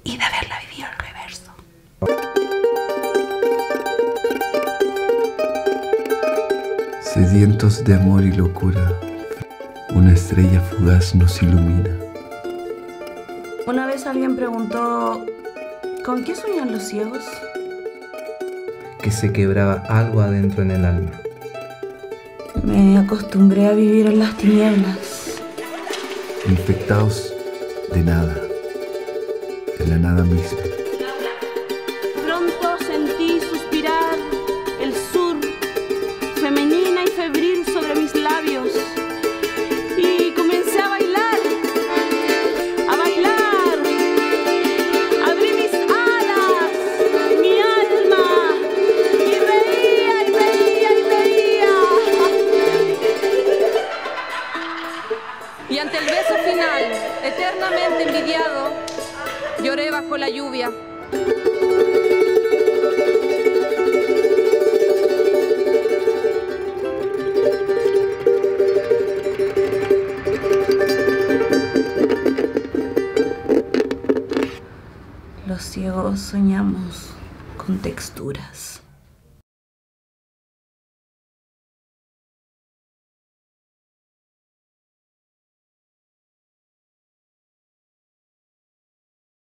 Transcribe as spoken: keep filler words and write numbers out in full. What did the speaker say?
y de haberla vivido en reverso. Sedientos de amor y locura, una estrella fugaz nos ilumina. Una vez alguien preguntó, ¿con qué sueñan los ciegos? Que se quebraba algo adentro en el alma. Me acostumbré a vivir en las tinieblas. Infectados de nada, en la nada misma. Pronto sentí suspirar el sur, femenina y febril sobre mis labios, y comencé a bailar, a bailar. Abrí mis alas, mi alma, y reía, y reía, y reía. Y ante el beso final, eternamente envidiado, lloré bajo la lluvia. Los ciegos soñamos con texturas.